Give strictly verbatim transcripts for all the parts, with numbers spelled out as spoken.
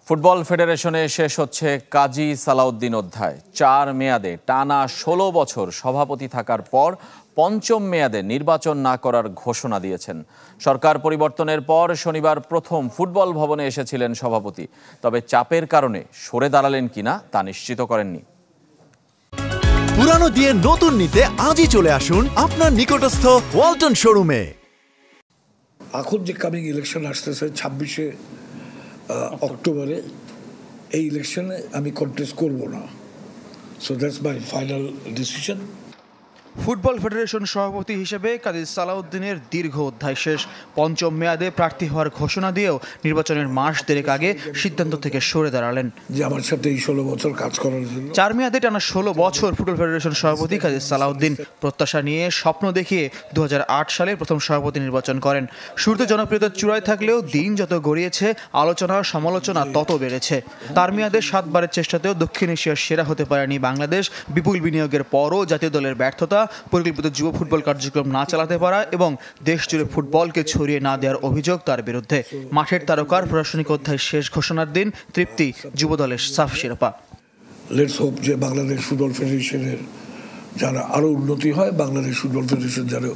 Football ফেডারেশনে শেষ হচ্ছে কাজী সালাউদ্দিন অধ্যায়। চার মেয়াদে টানা ষোলো বছর সভাপতি থাকার পর পঞ্চম মেয়াদে নির্বাচন না করার ঘোষণা দিয়েছেন। সরকার পরিবর্তনের পর শনিবার প্রথম ফুটবল ভবনে এসেছিলেন সভাপতি, তবে চাপের কারণে সরে দাঁড়ালেন কিনা তা নিশ্চিত করেননি। পুরানো দিয়ে নতুন নিতে আজই চলে আসুন আপনার নিকটস্থ ওয়ালটন শোরুমে। এখন যে কামিং ইলেকশন আসতেছে ছাব্বিশে অক্টোবরে, এই ইলেকশনে আমি কন্টেস্ট করব না। So that's my final decision. Football federation সভাপতি হিসেবে কাজী সালাউদ্দিনের দীর্ঘ অধ্যায় শেষ। পঞ্চম মেয়াদে প্রার্থী হওয়ার ঘোষণা দিয়েও নির্বাচনের মাস দেড়েক আগে সিদ্ধান্ত থেকে সরে দাঁড়ালেন। যে আমার সাথে এই ষোলো বছর কাজ করার জন্য চার মেয়াদে টানা ষোলো বছর ফুটবল ফেডারেশন সভাপতি কাজী সালাউদ্দিন প্রত্যাশা নিয়ে স্বপ্ন দেখিয়ে দু হাজার আট সালে প্রথম সভাপতি নির্বাচন করেন। শুরুতে জনপ্রিয়তার চূড়ায় থাকলেও দিন যত গড়িয়েছে আলোচনা সমালোচনা তত বেড়েছে। তার মেয়াদে সাতবারের চেষ্টাতেও দক্ষিণ এশিয়ার সেরা হতে পারেনি বাংলাদেশ। বিপুল বিনিয়োগের পরও জাতীয় দলের ব্যর্থতা, পরিকল্পিত যুব ফুটবল কার্যক্রম না চালাতে পারা এবং দেশ জুড়ে ফুটবলকে ছড়িয়ে না দেওয়ার অভিযোগ তার বিরুদ্ধে। মাঠের তারকার প্রশাসনিক অধ্যায় শেষ ঘোষণার দিন তৃপ্তি যুব দলের সাফ শিরোপা। লেটস হোপ যে বাংলাদেশ ফুটবল ফেডারেশনের যারা আরও উন্নতি হয়, বাংলাদেশ ফুটবল ফেডারেশন যেন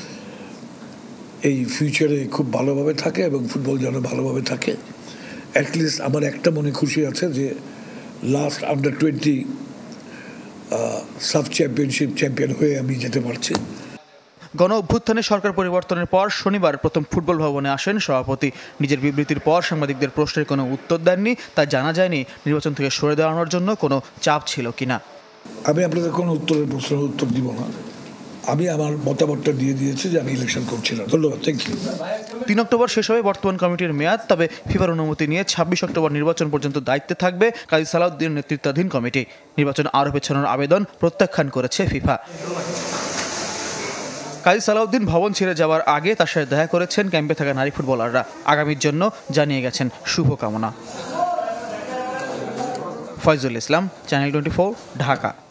এই ফিউচারে খুব ভালোভাবে থাকে এবং ফুটবল যেন ভালোভাবে থাকে। অ্যাটলিস্ট আমার একটা মনে খুশি আছে যে last under twenty SAFF championship champion হয়ে আমি যেতে পারছি। গণ অভ্যুত্থানে সরকার পরিবর্তনের পর শনিবার প্রথম ফুটবল ভবনে আসেন সভাপতি। নিজের বিবৃতির পর সাংবাদিকদের প্রশ্নের কোনো উত্তর দেননি। তা জানা যায়নি নির্বাচন থেকে সরে দাঁড়ানোর জন্য কোনো চাপ ছিল কিনা। আমি আপনাদের কোনো উত্তরের প্রশ্নের উত্তর দিব না। আমি আমার মতামতটা দিয়ে দিয়েছি যে আমি ইলেকশন করছি না। ধন্যবাদ, থ্যাংক ইউ। তিন অক্টোবর শেষ হবে বর্তমান কমিটির মেয়াদ, তবে ফিফার অনুমতি নিয়ে ছাব্বিশ অক্টোবর নির্বাচন পর্যন্ত দায়িত্বে থাকবে কাজী সালাউদ্দিনের নেতৃত্বাধীন কমিটি। নির্বাচন আরও পেছানোর আবেদন প্রত্যাখ্যান করেছে ফিফা। কাজী সালাউদ্দিন ভবন ছেড়ে যাওয়ার আগে তার সাথে দেখা করেছেন ক্যাম্পে থাকা নারী ফুটবলাররা। আগামীর জন্য জানিয়ে গেছেন শুভকামনা। Faizul Islam, channel twenty four, Dhaka.